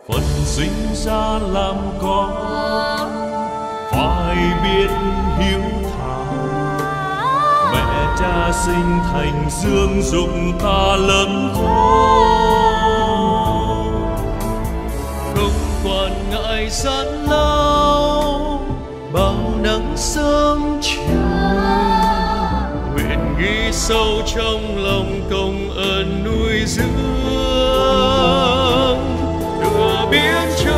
Phật sinh ra làm con, phải biết hiếu thảo. Mẹ cha sinh thành dương dục ta lớn khôn, không quản ngại gian lao bao nắng sớm chiều. Nguyện ghi sâu trong lòng công ơn nuôi dưỡng, đưa biết trời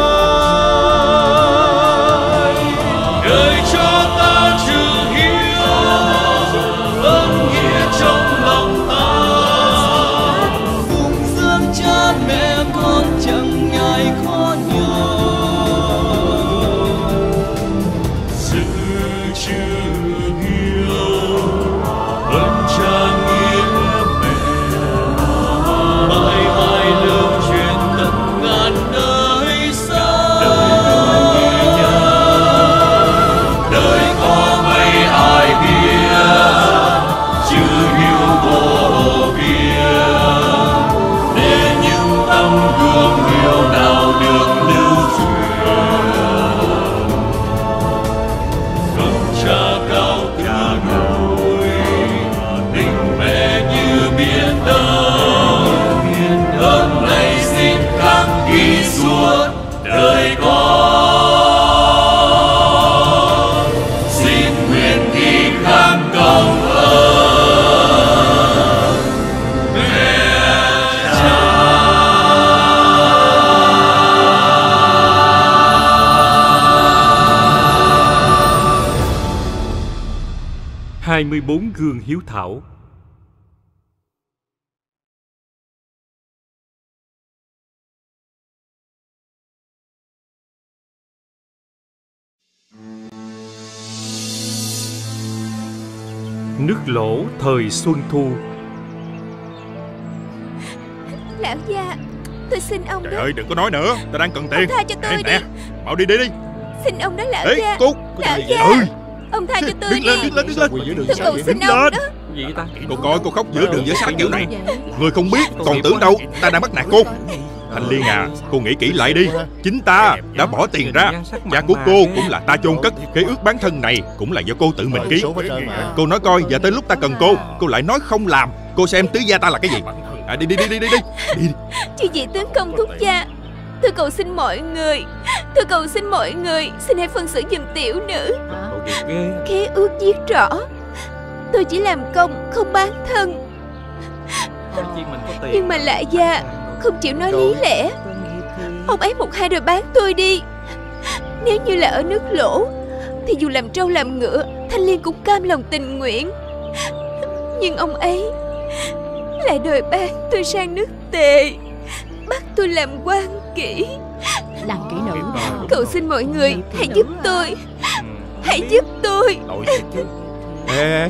đời cho ta chữ hiếu, ơn nghĩa trong lòng ta. Phụng dưỡng cha mẹ con chẳng ngại khó nhọc, giữ chữ hiếu ơn cha nghĩa mẹ, mãi mãi lưu truyền tận ngàn đời xa. Đời có mấy ai biết chữ hiếu vô biên, để những tấm gương hiếu nào được lưu truyền. Công cha cao cả núi, tình mẹ như biển đông, ơn này xin khắc ghi suốt đời con. Xin nguyện ghi khắc công ơn mẹ cha. 24 gương hiếu thảo. Nước lỗ thời xuân thu. Lão gia, tôi xin ông Trời đó. ơi, đừng có nói nữa, ta đang cần tiền. Ông tha cho tôi Nè, đi. mau đi đi đi. Xin ông đó lão Ê, gia. cô. Lão gia, ông tha cho tôi Đứng lên, đi. đứng lên, đứng lên. Tôi cầu xin Đứng ông lên. đó. Gì vậy ta? Cô coi cô khóc giữa đường giữa sáng kiểu này. Người không biết còn tưởng đâu ta đang bắt nạt cô. Thanh Liên à, cô nghĩ kỹ lại đi. Chính ta đã bỏ tiền ra. Cha của cô cũng là ta chôn cất. Khế ước bán thân này cũng là do cô tự mình ký. Cô nói coi, giờ tới lúc ta cần cô lại nói không làm. Cô xem tứ gia ta là cái gì? À, đi đi đi đi đi đi. Chứ gì tướng công thúc gia, tôi cầu xin mọi người, tôi cầu xin mọi người, xin hãy phân xử giùm tiểu nữ. Khế ước viết rõ, tôi chỉ làm công không bán thân. Nhưng mà Lạ gia không chịu nói lý lẽ. Ông ấy một hai rồi bán tôi đi. Nếu như là ở nước lỗ thì dù làm trâu làm ngựa, Thanh Liên cũng cam lòng tình nguyện. Nhưng ông ấy lại đòi bán tôi sang nước Tề, bắt tôi làm quan kỹ. Làm kỹ nữ. Cầu xin mọi người hãy giúp tôi, hãy giúp tôi. Ê,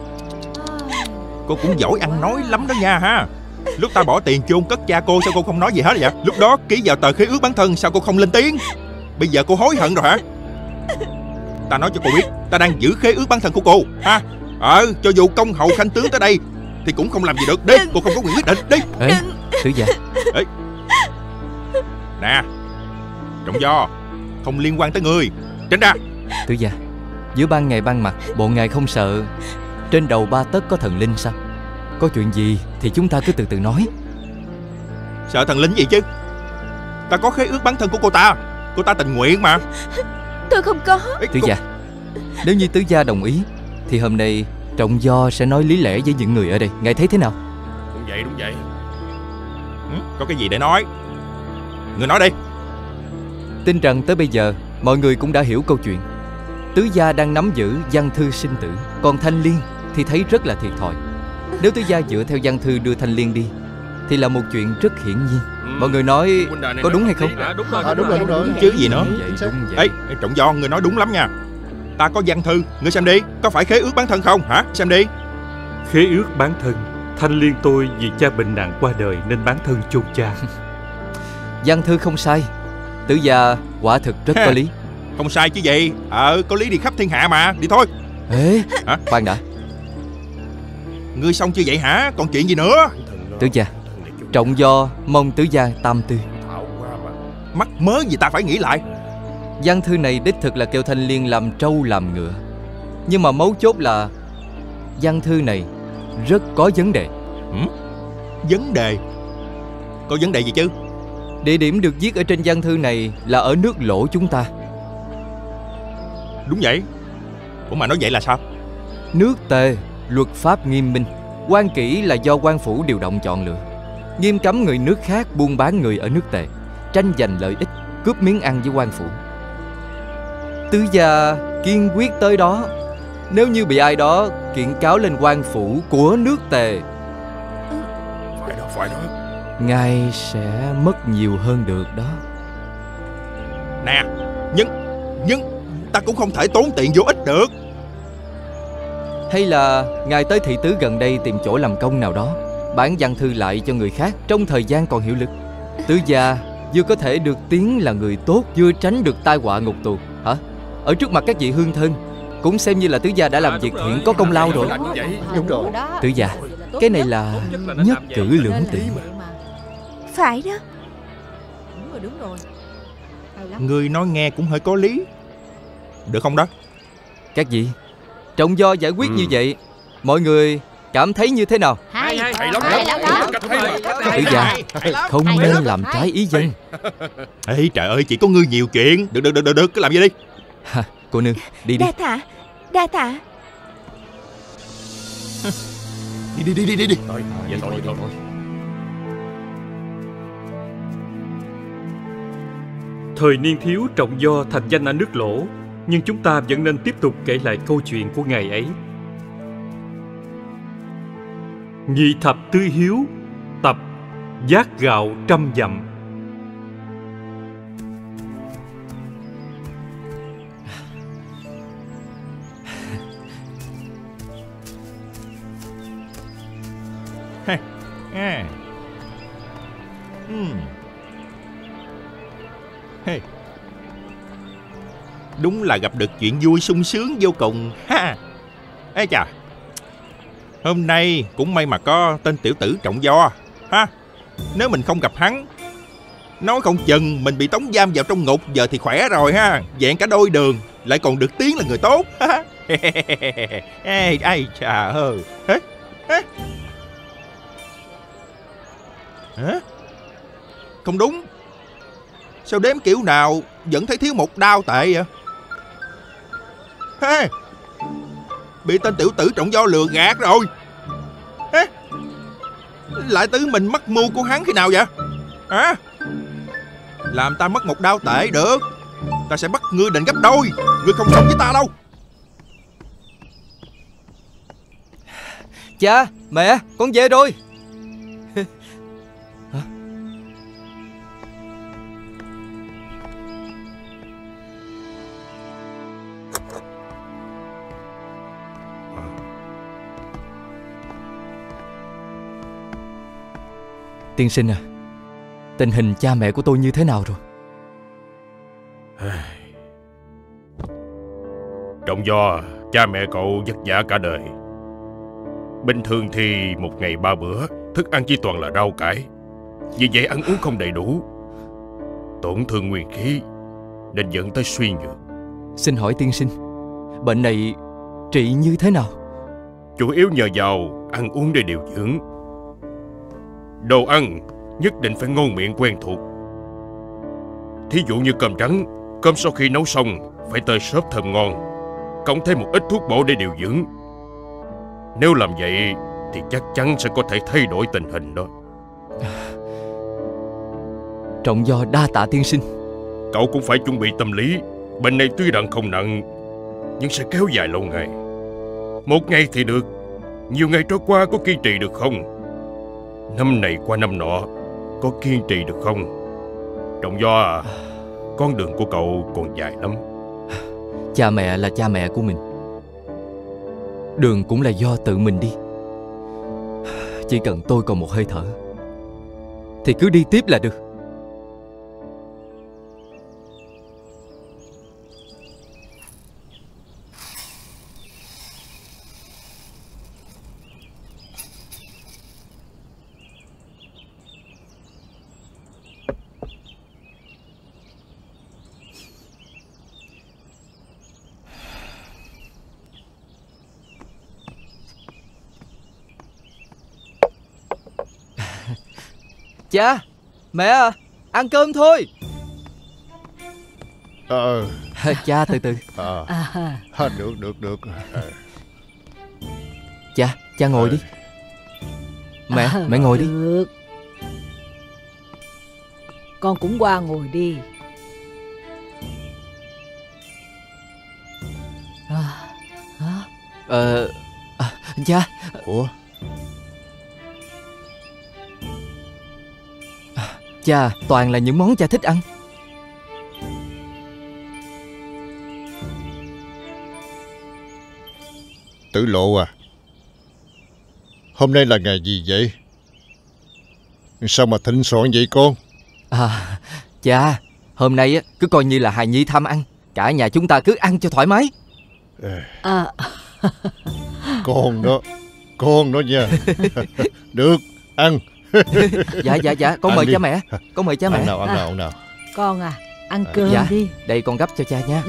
cô cũng giỏi ăn nói lắm đó nha ha. Lúc ta bỏ tiền chôn cất cha cô sao cô không nói gì hết vậy? Lúc đó ký vào tờ khế ước bán thân sao cô không lên tiếng? Bây giờ cô hối hận rồi hả? Ta nói cho cô biết, ta đang giữ khế ước bán thân của cô ha. Cho dù công hầu khanh tướng tới đây thì cũng không làm gì được. Đi, cô không có quyền quyết định. Đi. Ê, Tứ gia. Ê. Nè, Trọng Do, không liên quan tới người. Tránh ra. Tứ gia, giữa ban ngày ban mặt, bộ ngài không sợ trên đầu ba tấc có thần linh sao? Có chuyện gì thì chúng ta cứ từ từ nói. Sợ thần linh gì chứ? Ta có khế ước bán thân của cô ta tình nguyện mà. Tôi không có. Tứ gia, nếu như tứ gia đồng ý thì hôm nay Trọng Do sẽ nói lý lẽ với những người ở đây. Ngài thấy thế nào? Đúng vậy. Có cái gì để nói? Người nói đi. Tin rằng tới bây giờ mọi người cũng đã hiểu câu chuyện. Tứ gia đang nắm giữ văn thư sinh tử, còn Thanh Liên thì thấy rất là thiệt thòi. Nếu tứ gia dựa theo văn thư đưa Thanh Liên đi thì là một chuyện rất hiển nhiên. Mọi người nói có đúng hay không? Đúng rồi. Chứ gì nữa. Ê, Trọng Do, người nói đúng lắm nha. Ta có văn thư, ngươi xem đi. Có phải khế ước bán thân không hả? Xem đi. Khế ước bán thân. Thanh Liên tôi vì cha bệnh nặng qua đời nên bán thân chôn cha. Văn thư không sai. Tứ gia quả thực rất có lý. Không sai chứ gì. Có lý đi khắp thiên hạ mà. Đi thôi. Ê, khoan đã. Ngươi xong chưa vậy hả? Còn chuyện gì nữa? Tứ gia, Trọng Do mong tứ gia tam tư. Mắc mớ gì ta phải nghĩ lại. Văn thư này đích thực là kêu Thanh Liên làm trâu làm ngựa. Nhưng mà mấu chốt là văn thư này rất có vấn đề. Vấn đề? Có vấn đề gì chứ? Địa điểm được viết ở trên văn thư này là ở nước Lỗ chúng ta. Đúng vậy. Ủa mà nói vậy là sao? Nước Tề luật pháp nghiêm minh, quan kỷ là do quan phủ điều động chọn lựa, nghiêm cấm người nước khác buôn bán người ở nước Tề, tranh giành lợi ích, cướp miếng ăn với quan phủ. Tứ gia kiên quyết tới đó. Nếu như bị ai đó kiện cáo lên quan phủ của nước Tề, Phải đó. ngài sẽ mất nhiều hơn được đó. Nè, nhưng ta cũng không thể tốn tiền vô ích được. Hay là ngài tới thị tứ gần đây tìm chỗ làm công nào đó, bán văn thư lại cho người khác trong thời gian còn hiệu lực. Tứ gia vừa có thể được tiếng là người tốt, vừa tránh được tai họa ngục tù. Hả? Ở trước mặt các vị hương thân, cũng xem như là tứ gia đã làm việc thiện có công lao rồi. Đúng rồi. Tứ gia, cái này là nhất cử lưỡng tiện. Phải đó. Đúng rồi. Người nói nghe cũng hơi có lý. Được không đó? Các vị, trọng do giải quyết như vậy, mọi người cảm thấy như thế nào? Hay lắm đó. Tứ gia, không nên làm trái ý dân. Ê trời ơi, chỉ có ngươi nhiều chuyện. Được, cứ làm gì đi. Ha, cô nương, đi đi. Đa tạ. Đi. Thôi. Thời niên thiếu Trọng Do thành danh ở nước Lỗ, nhưng chúng ta vẫn nên tiếp tục kể lại câu chuyện của ngày ấy. Nhị thập tứ hiếu, tập vác gạo trăm dặm. Đúng là gặp được chuyện vui sung sướng vô cùng ha. Ê chà, hôm nay cũng may mà có tên tiểu tử Trọng Do ha. Nếu mình không gặp hắn, nói không chừng mình bị tống giam vào trong ngục giờ thì khỏe rồi ha. Vẹn cả đôi đường, lại còn được tiếng là người tốt ha. Ê chà ơi. Hả? Không đúng. Sao đếm kiểu nào vẫn thấy thiếu một đao tệ vậy? Hey, bị tên tiểu tử Trọng Do lừa gạt rồi. Hey, lại tứ mình mắc mưu của hắn khi nào vậy? Hả? Làm ta mất một đao tệ được, ta sẽ bắt ngươi đền gấp đôi. Ngươi không sống với ta đâu. Cha, mẹ, con về rồi. Tiên sinh à, tình hình cha mẹ của tôi như thế nào rồi? Trọng Do, cha mẹ cậu vất vả cả đời. Bình thường thì một ngày 3 bữa, thức ăn chỉ toàn là rau cải. Vì vậy ăn uống không đầy đủ, tổn thương nguyên khí, nên dẫn tới suy nhược. Xin hỏi tiên sinh, bệnh này trị như thế nào? Chủ yếu nhờ vào ăn uống để điều dưỡng. Đồ ăn nhất định phải ngon miệng quen thuộc. Thí dụ như cơm trắng, cơm sau khi nấu xong phải tơi xốp thơm ngon, cộng thêm một ít thuốc bổ để điều dưỡng. Nếu làm vậy thì chắc chắn sẽ có thể thay đổi tình hình đó. Trọng Do đa tạ tiên sinh. Cậu cũng phải chuẩn bị tâm lý. Bệnh này tuy rằng không nặng, nhưng sẽ kéo dài lâu ngày. Một ngày thì được, nhiều ngày trôi qua có kiên trì được không? Năm này qua năm nọ, có kiên trì được không? Trọng Do à, con đường của cậu còn dài lắm. Cha mẹ là cha mẹ của mình, đường cũng là do tự mình đi. Chỉ cần tôi còn một hơi thở thì cứ đi tiếp là được. Cha, mẹ à, ăn cơm thôi. Cha từ từ. Được. Cha ngồi đi. Mẹ ngồi đi. Được. Con cũng qua ngồi đi. Cha. Ủa? Cha, toàn là những món cha thích ăn. Tử Lộ à, hôm nay là ngày gì vậy? Sao mà thịnh soạn vậy con? Cha, hôm nay á cứ coi như là hài nhi tham ăn. Cả nhà chúng ta cứ ăn cho thoải mái. Con đó nha. Được, ăn. Dạ, con Ăn mời đi. cha mẹ. Con mời cha mẹ. Ăn nào. Con à, ăn cơm Dạ. đi. Đây con gấp cho cha nha.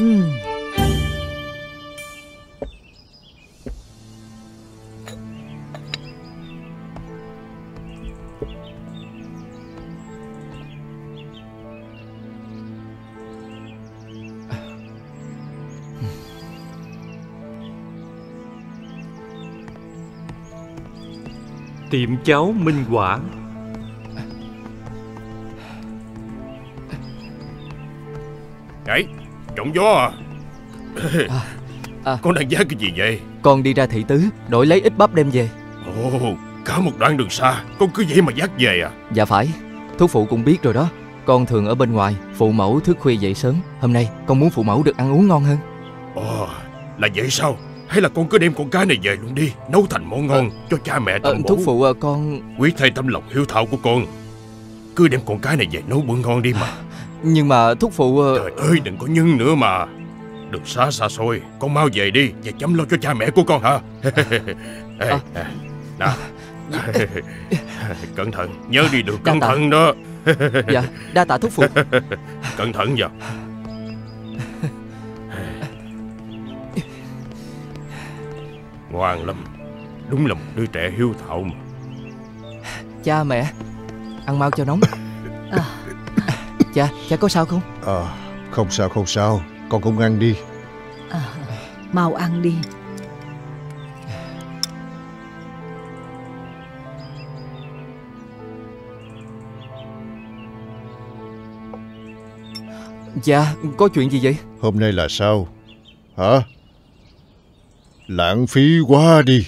Tiệm cháo Minh Quả. Này, trộm gió à? Con đang vác cái gì vậy? Con đi ra thị tứ đổi lấy ít bắp đem về. Ồ, cả một đoạn đường xa con cứ vậy mà vác về à? Dạ phải, thúc phụ cũng biết rồi đó. Con thường ở bên ngoài, phụ mẫu thức khuya dậy sớm. Hôm nay con muốn phụ mẫu được ăn uống ngon hơn. Ồ, là vậy sao? Hay là con cứ đem con cá này về luôn đi, nấu thành món ngon cho cha mẹ tận bổ. Thúc phụ con... Quý thay tấm lòng hiếu thảo của con, cứ đem con cá này về nấu bữa ngon đi mà. Nhưng mà thúc phụ... Trời ơi, đừng có nhưng nữa mà. Đường xa xôi, con mau về đi và chăm lo cho cha mẹ của con hả? Nào. Cẩn thận, nhớ đi đường cẩn thận đó. Dạ, đa tạ thúc phụ. Cẩn thận vào. Ngoan lắm, đúng là một đứa trẻ hiếu thảo mà. Cha mẹ, ăn mau cho nóng. Cha có sao không? Không sao, con cũng ăn đi. Mau ăn đi. Dạ, có chuyện gì vậy? Hôm nay là sao? Hả? Lãng phí quá đi.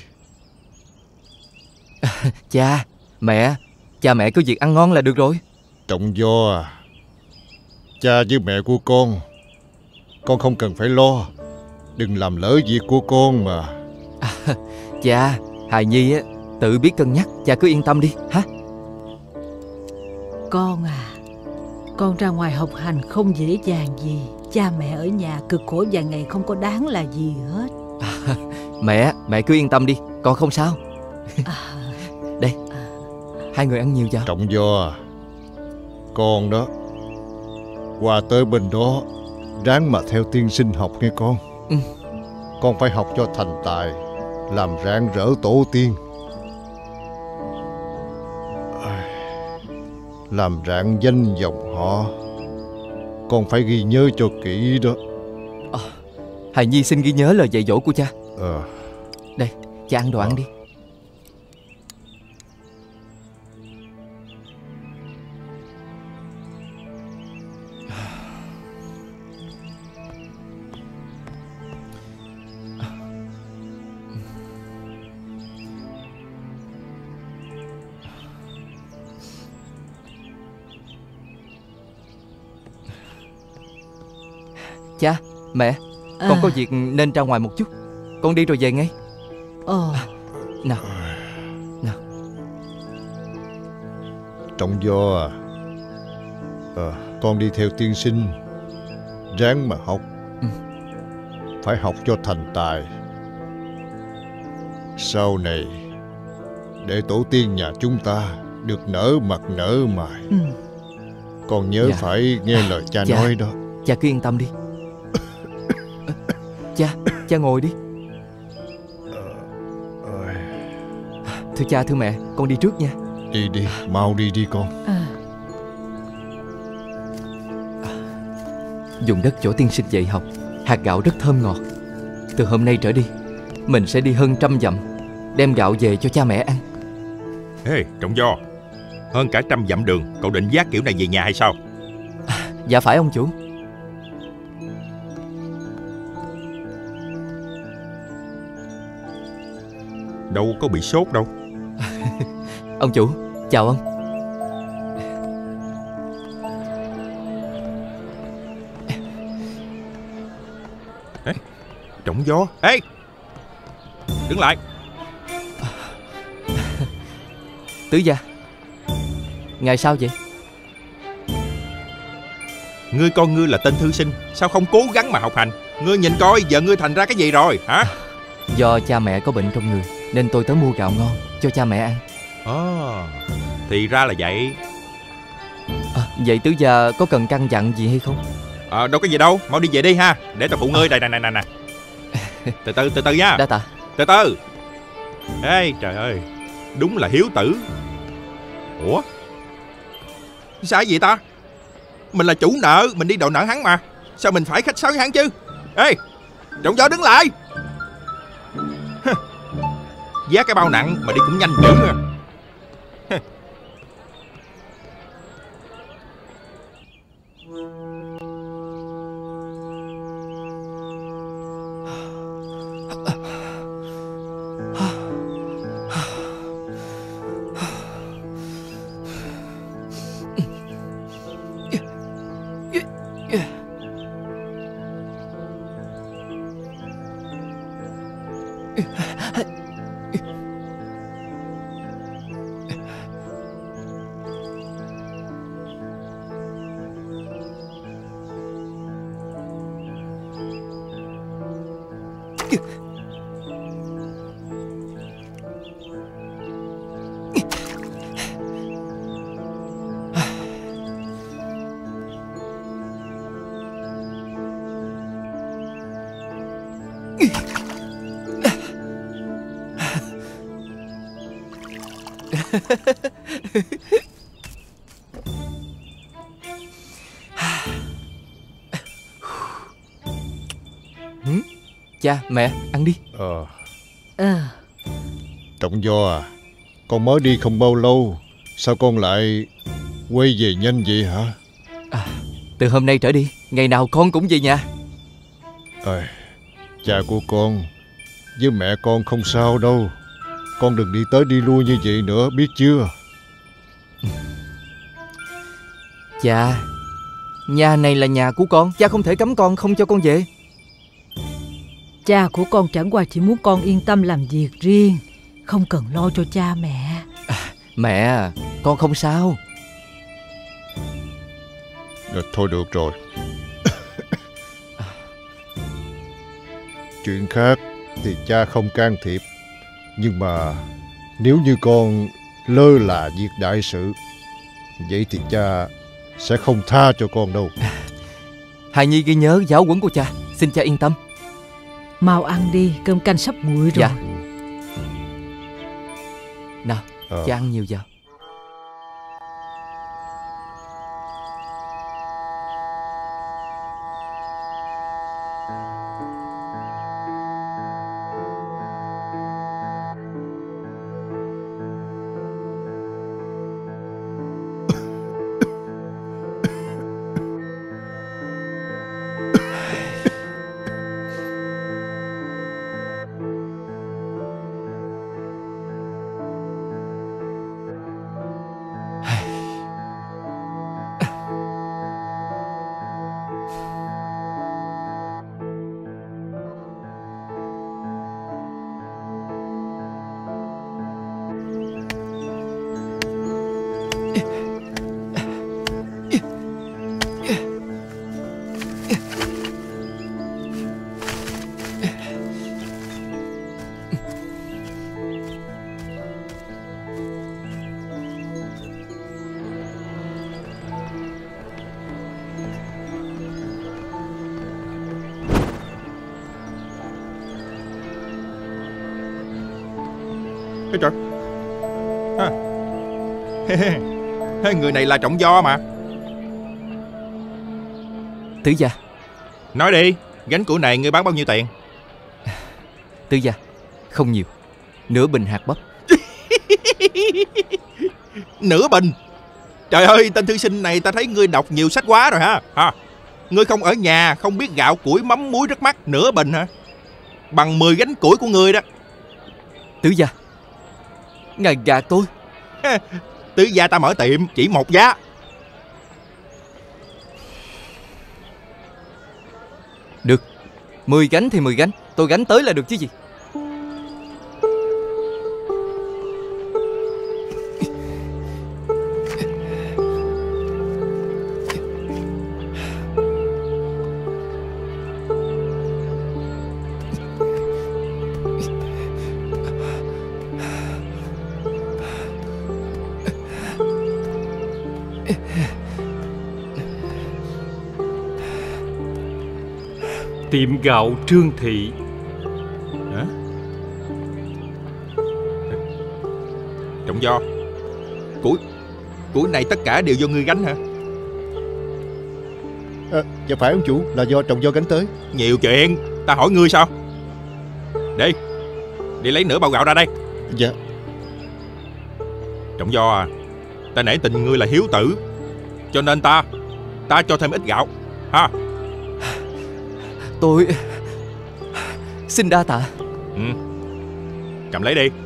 Cha mẹ cứ việc ăn ngon là được rồi. Trọng Do à, cha với mẹ của con không cần phải lo. Đừng làm lỡ việc của con mà. Cha, hài nhi á tự biết cân nhắc, cha cứ yên tâm đi hả? Con à, con ra ngoài học hành không dễ dàng gì. Cha mẹ ở nhà cực khổ vài ngày không có đáng là gì hết. Mẹ cứ yên tâm đi, con không sao. Đây, hai người ăn nhiều vào. Trọng Do à, con đó, qua tới bên đó ráng mà theo tiên sinh học nghe con. Con phải học cho thành tài, làm rạng rỡ tổ tiên, làm rạng danh dòng họ. Con phải ghi nhớ cho kỹ đó. Hài nhi xin ghi nhớ lời dạy dỗ của cha. Đây, cha ăn đồ ăn đi. Cha, mẹ, con có việc nên ra ngoài một chút. Con đi rồi về ngay. Nào. Trọng Do à, con đi theo tiên sinh, ráng mà học. Phải học cho thành tài. Sau này để tổ tiên nhà chúng ta được nở mặt nở mày. Con nhớ phải nghe lời cha nói đó. Cha cứ yên tâm đi. Cha ngồi đi. Thưa cha, thưa mẹ, con đi trước nha. Đi, mau đi con. Vùng đất chỗ tiên sinh dạy học, hạt gạo rất thơm ngọt. Từ hôm nay trở đi, mình sẽ đi hơn 100 dặm, đem gạo về cho cha mẹ ăn. Ê, Trọng Do, hơn cả 100 dặm đường, cậu định vác kiểu này về nhà hay sao? Dạ phải ông chủ. Đâu có bị sốt đâu. Ông chủ, chào ông. Ê, Trọng Do, ê, đứng lại. Tứ gia, ngài sao vậy? Ngươi con ngươi là tên thư sinh, sao không cố gắng mà học hành? Ngươi nhìn coi giờ ngươi thành ra cái gì rồi hả? Do cha mẹ có bệnh trong người nên tôi tới mua gạo ngon cho cha mẹ ăn. Thì ra là vậy. Vậy tứ gia có cần căn dặn gì hay không? Đâu có gì đâu, mau đi về đi ha, để tao phụ ngươi. Đây nè. Từ từ nha. Đa tạ. Từ từ. Ê trời ơi, đúng là hiếu tử. Ủa, sao vậy ta? Mình là chủ nợ, mình đi đòi nợ hắn mà, sao mình phải khách sáo với hắn chứ? Ê, Trọng Do đứng lại. Vác cái bao nặng mà đi cũng nhanh dữ à. Cha, mẹ, ăn đi. Trọng Do à, con mới đi không bao lâu, sao con lại quay về nhanh vậy hả? Từ hôm nay trở đi, ngày nào con cũng về nhà. Cha của con với mẹ con không sao đâu. Con đừng đi tới đi lui như vậy nữa, biết chưa? Cha, nhà này là nhà của con, cha không thể cấm con không cho con về. Cha của con chẳng qua chỉ muốn con yên tâm làm việc riêng, không cần lo cho cha mẹ. Mẹ, con không sao. Thôi được rồi. Chuyện khác thì cha không can thiệp, nhưng mà nếu như con lơ là việc đại sự, vậy thì cha sẽ không tha cho con đâu. Hài Nhi ghi nhớ giáo huấn của cha, xin cha yên tâm. Mau ăn đi, cơm canh sắp nguội rồi. Dạ. Nào, cha ăn nhiều vào. Trời. Người này là Trọng Do mà. Tứ gia, Nói đi, gánh củi này ngươi bán bao nhiêu tiền? Tứ gia, không nhiều, nửa bình hạt bắp. Nửa bình? Trời ơi, tên thư sinh này ta thấy ngươi đọc nhiều sách quá rồi ha. Ngươi không ở nhà, không biết gạo củi mắm muối rất mắc. Nửa bình hả? Bằng 10 gánh củi của ngươi đó. Tứ gia, ngài gạt tôi. Tứ gia ta mở tiệm chỉ một giá. Được, 10 gánh thì 10 gánh, tôi gánh tới là được chứ gì. Tiệm gạo Trương Thị. Hả? Trọng Do, củi này tất cả đều do ngươi gánh hả? Dạ phải ông chủ, là do Trọng Do gánh tới. Nhiều chuyện, ta hỏi ngươi sao? Đi lấy nửa bao gạo ra đây. Dạ. Trọng Do à, ta nể tình ngươi là hiếu tử, cho nên ta cho thêm ít gạo ha. Tôi xin đa tạ. Cầm lấy đi.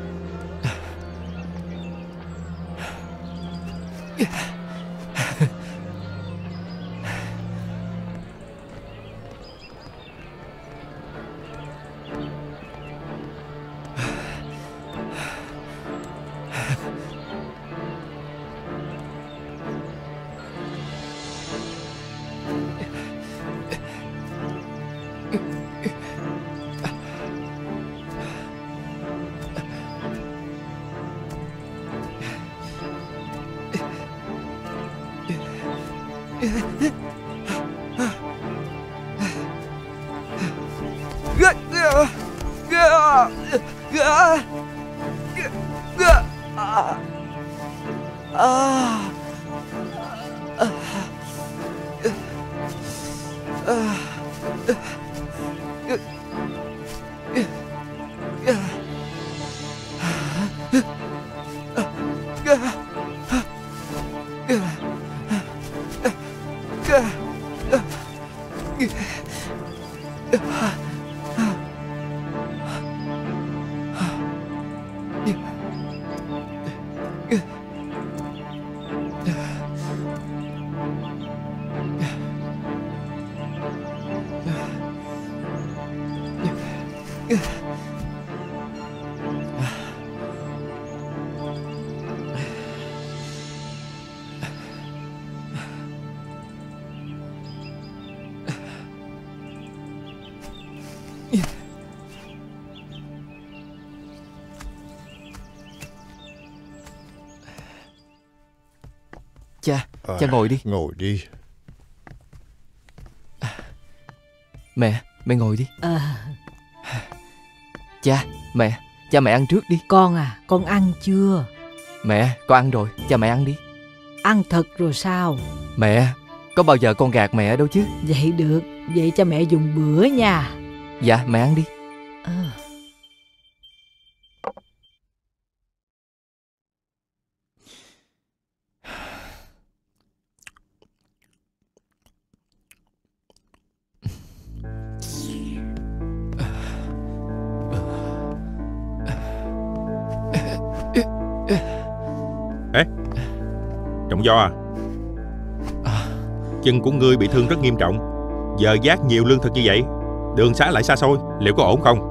Cha ngồi đi. Ngồi đi. Mẹ ngồi đi. Cha mẹ ăn trước đi. Con à, con ăn chưa? Mẹ, con ăn rồi, cha mẹ ăn đi. Ăn thật rồi sao? Mẹ, có bao giờ con gạt mẹ đâu chứ. Vậy được, vậy cho mẹ dùng bữa nha. Dạ, mẹ ăn đi. Trọng Do à, chân của ngươi bị thương rất nghiêm trọng, giờ vác nhiều lương thực như vậy, đường xá lại xa xôi, liệu có ổn không?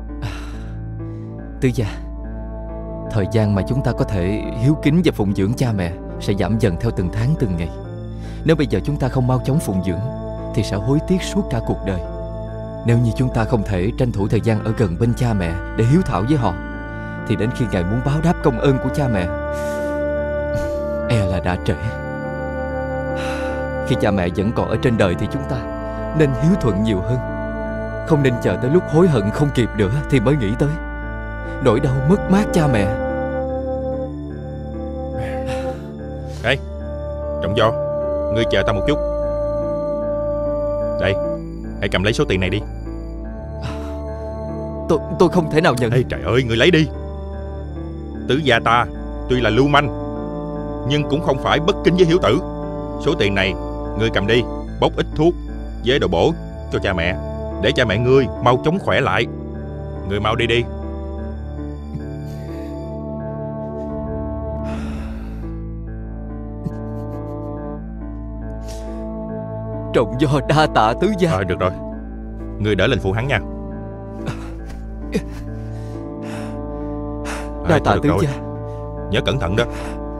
Tứ gia, thời gian mà chúng ta có thể hiếu kính và phụng dưỡng cha mẹ sẽ giảm dần theo từng tháng từng ngày. Nếu bây giờ chúng ta không mau chóng phụng dưỡng thì sẽ hối tiếc suốt cả cuộc đời. Nếu như chúng ta không thể tranh thủ thời gian ở gần bên cha mẹ để hiếu thảo với họ, thì đến khi ngài muốn báo đáp công ơn của cha mẹ, e là đã trễ. Khi cha mẹ vẫn còn ở trên đời thì chúng ta nên hiếu thuận nhiều hơn, không nên chờ tới lúc hối hận không kịp nữa thì mới nghĩ tới nỗi đau mất mát cha mẹ. Trọng Do, ngươi chờ ta một chút. Đây, Hãy cầm lấy số tiền này đi. Tôi không thể nào nhận. Ê trời ơi, người lấy đi. Tứ gia ta tuy là lưu manh, nhưng cũng không phải bất kính với hiếu tử. Số tiền này ngươi cầm đi, bốc ít thuốc với đồ bổ cho cha mẹ, để cha mẹ ngươi mau chóng khỏe lại. Ngươi mau đi đi. Trọng do đa tạ tứ gia. Được rồi, ngươi đỡ lên phụ hắn nha. Đa tạ tứ gia. Nhớ cẩn thận đó.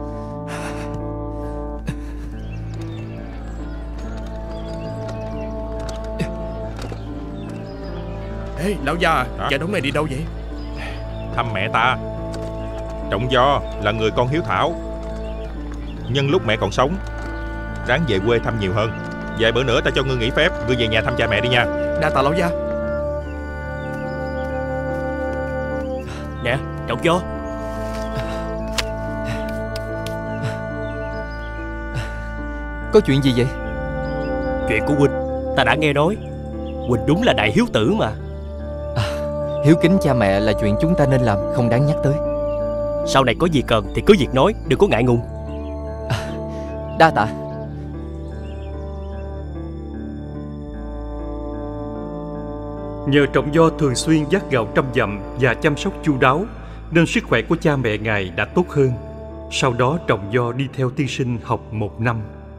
Ê lão già, cha đống này đi đâu vậy? Thăm mẹ ta. Trọng do là người con hiếu thảo, nhân lúc mẹ còn sống, ráng về quê thăm nhiều hơn. Vài bữa nữa ta cho ngươi nghỉ phép, ngươi về nhà thăm cha mẹ đi nha. Đa tạ lão gia. Nè Trọng do. Có chuyện gì vậy? Chuyện của huynh ta đã nghe nói. Huynh đúng là đại hiếu tử mà. Hiếu kính cha mẹ là chuyện chúng ta nên làm, không đáng nhắc tới. Sau này có gì cần thì cứ việc nói, đừng có ngại ngùng. Đa tạ. Nhờ Trọng do thường xuyên vác gạo trăm dặm và chăm sóc chu đáo, nên sức khỏe của cha mẹ ngài đã tốt hơn. Sau đó Trọng do đi theo tiên sinh học 1 năm.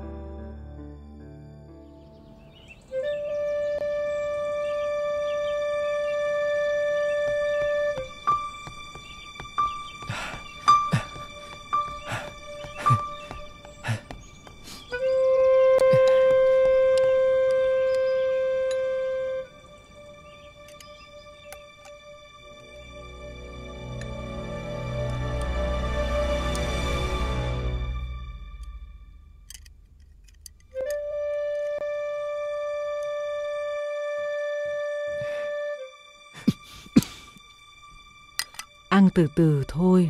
Ăn từ từ thôi.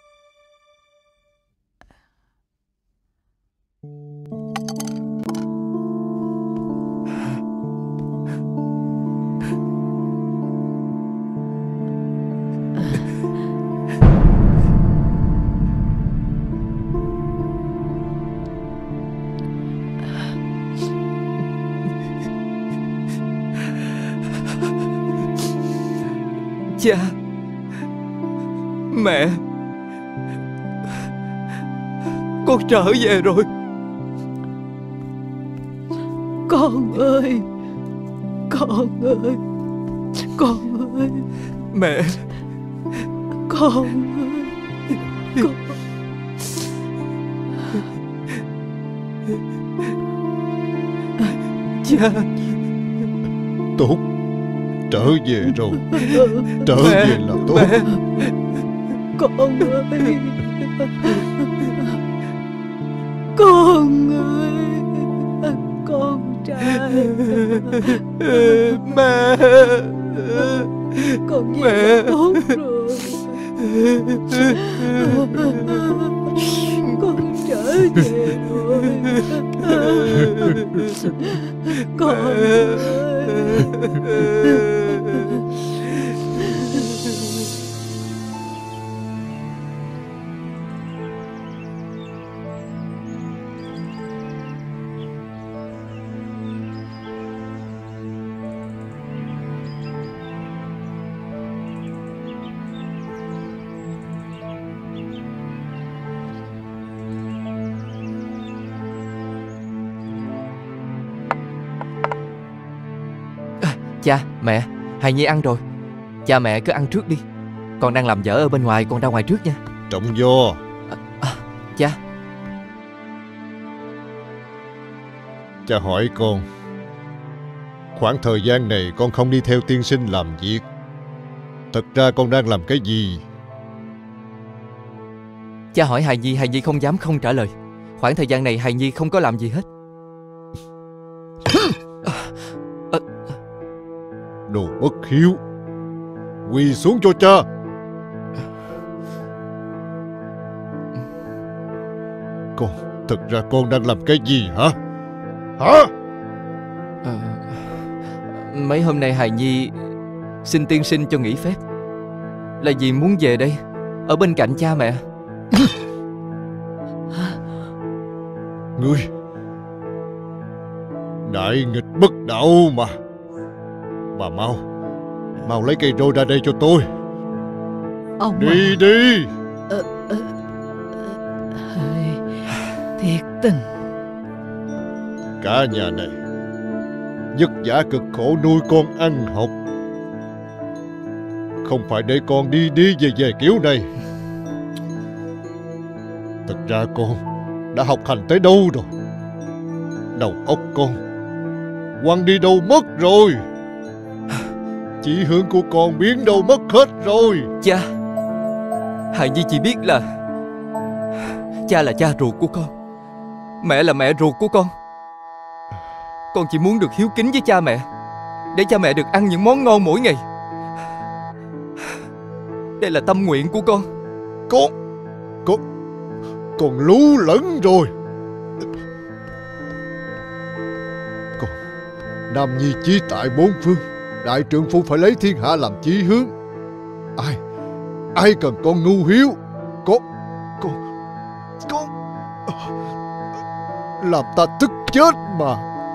Cha, mẹ, con trở về rồi. Con ơi, con ơi, con ơi. Mẹ, con ơi, con. Cha. Tốt, trở về rồi. Trở mẹ, về là tốt. Mẹ. Con ơi, con ơi, con trai. Mẹ, con về mẹ. tốt rồi. Con trở về rồi. Con ơi. Cha, mẹ, Hài Nhi ăn rồi. Cha mẹ cứ ăn trước đi. Con đang làm dở ở bên ngoài, con ra ngoài trước nha. Trọng do. Cha. Cha hỏi con, khoảng thời gian này con không đi theo tiên sinh làm việc, thật ra con đang làm cái gì? Cha hỏi Hài Nhi không dám không trả lời. Khoảng thời gian này Hài Nhi không có làm gì hết. Đồ bất hiếu, quỳ xuống cho cha. Con, thật ra con đang làm cái gì hả? Hả? Mấy hôm nay hài nhi xin tiên sinh cho nghỉ phép, là vì muốn về đây ở bên cạnh cha mẹ. Ngươi đại nghịch bất đạo mà. Bà mau lấy cây roi ra đây cho tôi. Ông Đi đi. Thiệt tình. Cả nhà này vất vả cực khổ nuôi con ăn học, không phải để con đi về kiểu này. Thật ra con đã học hành tới đâu rồi? Đầu óc con quăng đi đâu mất rồi? Chí hướng của con biến đâu mất hết rồi? Cha, hài nhi chỉ biết là cha là cha ruột của con, mẹ là mẹ ruột của con. Con chỉ muốn được hiếu kính với cha mẹ, để cha mẹ được ăn những món ngon mỗi ngày. Đây là tâm nguyện của con. Con lú lẫn rồi. Con nam nhi chí tại bốn phương, đại trượng phu phải lấy thiên hạ làm chí hướng. Ai cần con ngu hiếu? Con làm ta tức chết mà.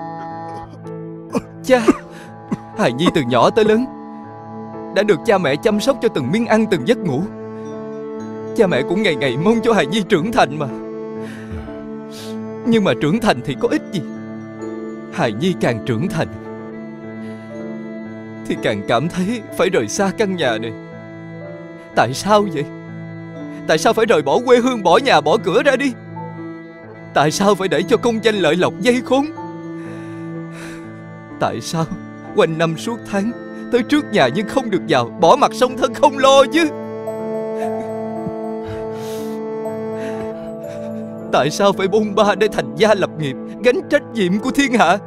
Cha, hài nhi từ nhỏ tới lớn đã được cha mẹ chăm sóc cho từng miếng ăn, từng giấc ngủ. Cha mẹ cũng ngày ngày mong cho hài nhi trưởng thành mà. Nhưng mà trưởng thành thì có ích gì? Hài nhi càng trưởng thành thì càng cảm thấy phải rời xa căn nhà này. Tại sao vậy? Tại sao phải rời bỏ quê hương, bỏ nhà bỏ cửa ra đi? Tại sao phải để cho công danh lợi lộc dây khốn? Tại sao quanh năm suốt tháng tới trước nhà nhưng không được vào, bỏ mặt song thân không lo chứ? Tại sao phải bôn ba để thành gia lập nghiệp, gánh trách nhiệm của thiên hạ?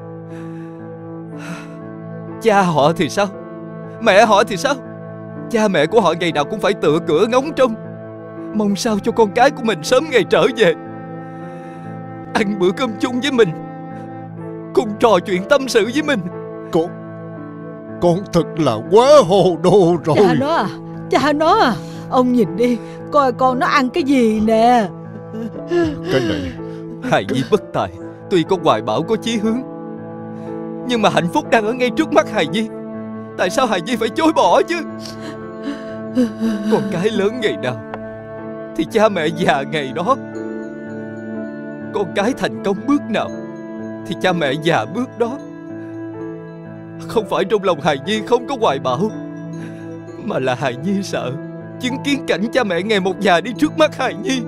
Cha họ thì sao? Mẹ họ thì sao? Cha mẹ của họ ngày nào cũng phải tựa cửa ngóng trông, mong sao cho con cái của mình sớm ngày trở về, ăn bữa cơm chung với mình, cùng trò chuyện tâm sự với mình. Con thật là quá hồ đồ rồi. Cha nó à, ông nhìn đi, coi con nó ăn cái gì nè. Cái này hài nhi bất tài, tuy có hoài bão có chí hướng, nhưng mà hạnh phúc đang ở ngay trước mắt hài nhi. Tại sao hài nhi phải chối bỏ chứ? Con cái lớn ngày nào thì cha mẹ già ngày đó. Con cái thành công bước nào thì cha mẹ già bước đó. Không phải trong lòng hài nhi không có hoài bão, mà là hài nhi sợ chứng kiến cảnh cha mẹ ngày một già đi trước mắt hài nhi.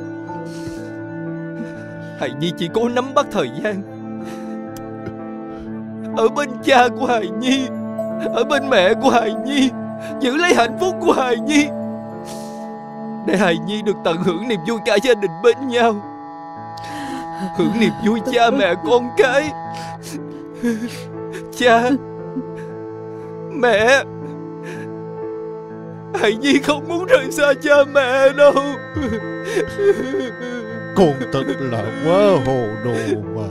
Hài nhi chỉ cố nắm bắt thời gian ở bên cha của hài nhi, ở bên mẹ của hài nhi, giữ lấy hạnh phúc của hài nhi, để hài nhi được tận hưởng niềm vui cả gia đình bên nhau, hưởng niềm vui cha mẹ con cái. Cha, mẹ, hài nhi không muốn rời xa cha mẹ đâu. con thật là quá hồ đồ mà.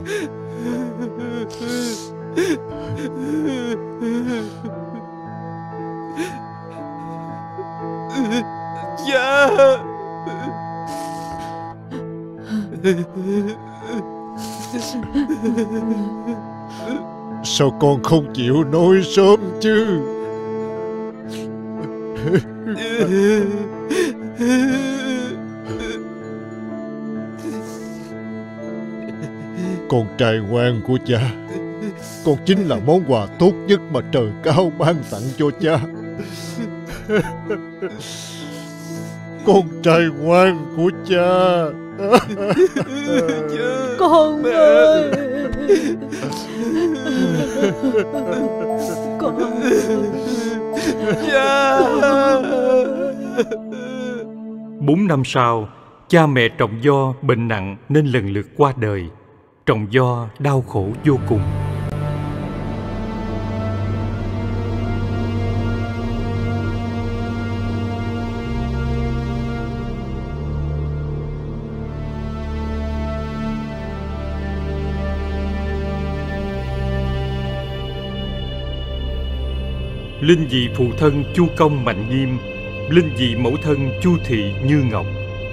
Cha, sao con không chịu nói sớm chứ? Con trai ngoan của cha, con chính là món quà tốt nhất mà trời cao ban tặng cho cha. Con trai ngoan của cha. Con ơi, con. Cha. 4 năm sau, cha mẹ Trọng Do bệnh nặng nên lần lượt qua đời. Trọng Do đau khổ vô cùng. linh vị phụ thân Chu Công Mạnh Nghiêm, linh vị mẫu thân Chu Thị Như Ngọc.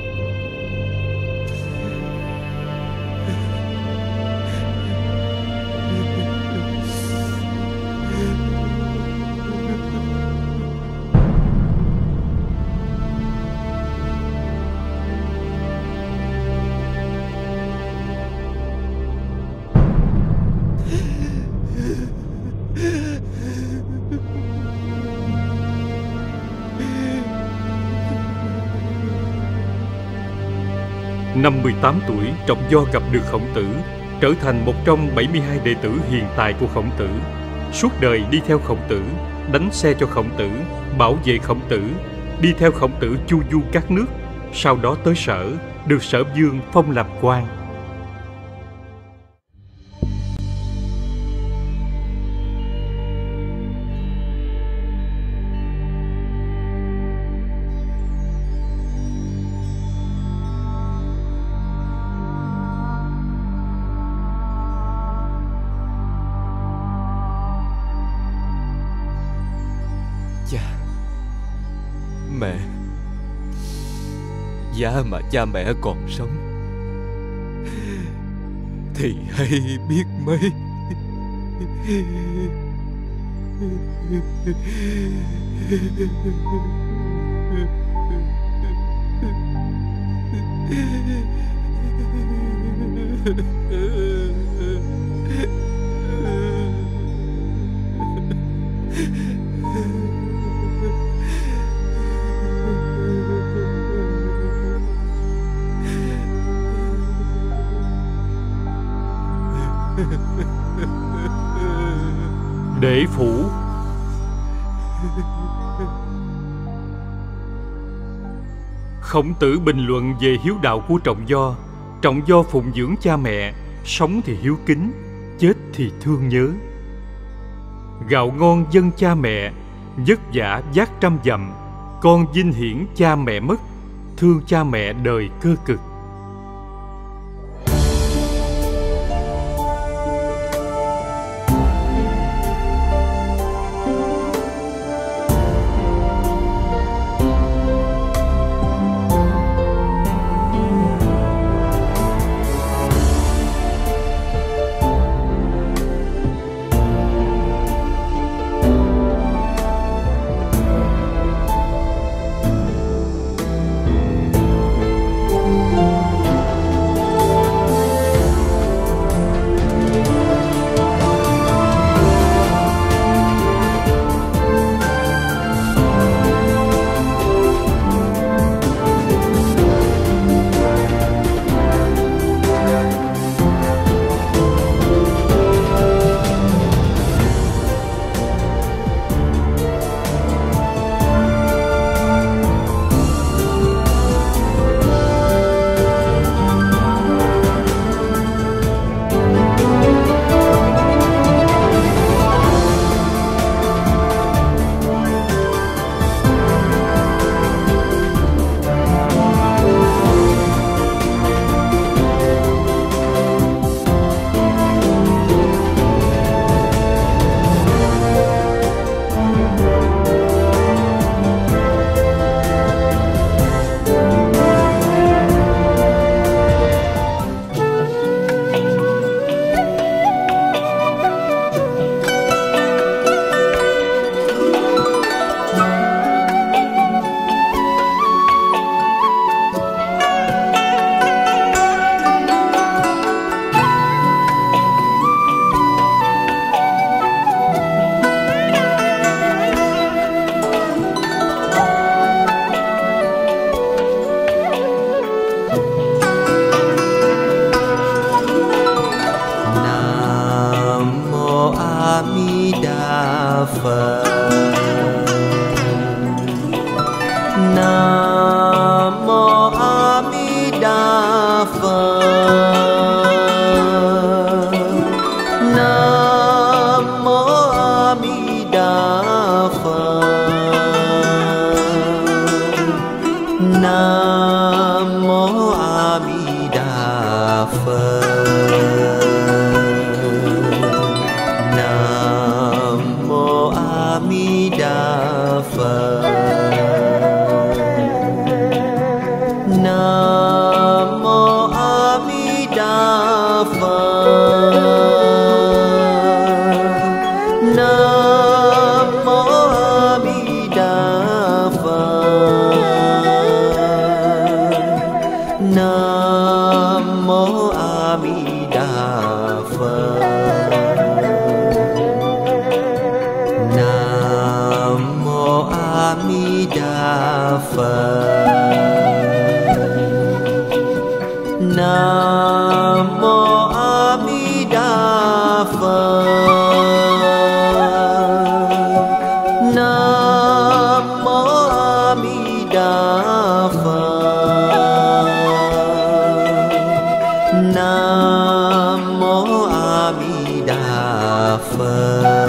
Năm 18 tuổi, Trọng Do gặp được Khổng Tử, trở thành một trong 72 đệ tử hiền tài của Khổng Tử. Suốt đời đi theo Khổng Tử, đánh xe cho Khổng Tử, bảo vệ Khổng Tử, đi theo Khổng Tử chu du các nước. Sau đó tới Sở, được Sở Vương phong làm quan. Mẹ, giá mà cha mẹ còn sống thì hay biết mấy. Đệ phủ. Khổng Tử bình luận về hiếu đạo của Trọng Do. Trọng Do phụng dưỡng cha mẹ, sống thì hiếu kính, chết thì thương nhớ. Gạo ngon dân cha mẹ, vất vả vác trăm dặm. Con vinh hiển cha mẹ mất, thương cha mẹ đời cơ cực. Phật. Nam mô A Di Đà Phật. Nam mô A Di Đà Phật. Nam mô A Di Đà Phật. Nam mô A Di Đà Phật. Nam mô A Di Đà Phật. Nam mô A Di Đà Phật.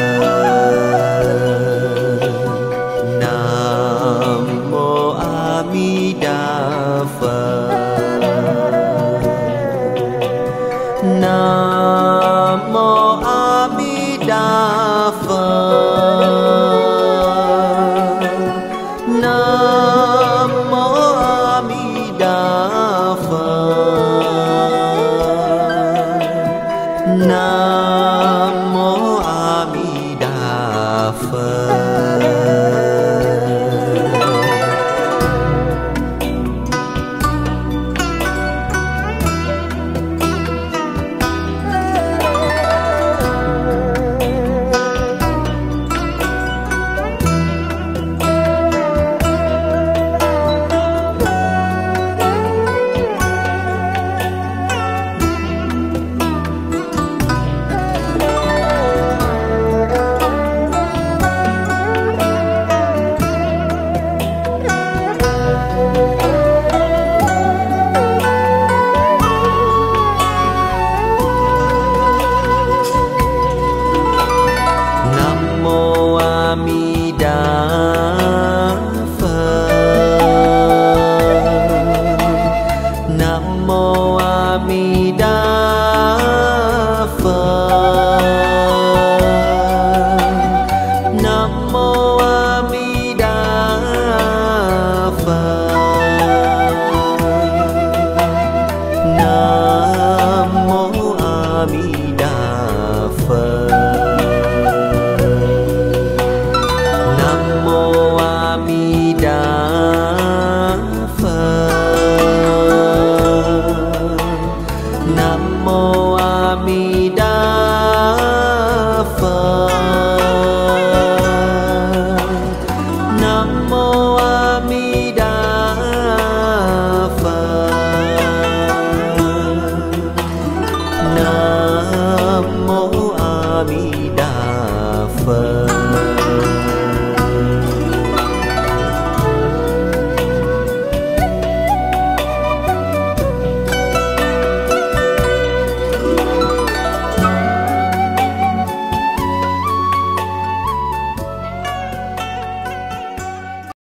Nam mô A Di Đà Phật. Nam mô A Di Đà Phật. Nam mô A Di Đà Phật. Nam mô A Di Đà Phật. Nam mô A Di Đà Phật. Nam mô A Di Đà Phật. Nam mô A Di Đà Phật. Nam mô A Di Đà Phật. Nam mô A Di Đà Phật. Nam mô A Di